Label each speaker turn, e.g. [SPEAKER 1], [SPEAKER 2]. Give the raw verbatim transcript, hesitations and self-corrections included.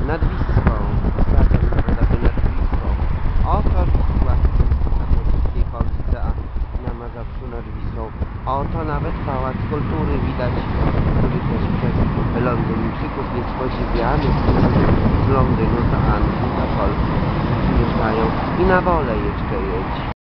[SPEAKER 1] nad Wisłą, Stadion Narodowy nad Wisłą. Oto Wisła na polskiej Polsce, a na Mazowszu nad Wisłą. Oto nawet Pałac Kultury widać, który też przez Londyńczyków jest podziwiany. Z Londynu do Anglii, do Polski przyjeżdżają i na Wolę jeszcze jeździ.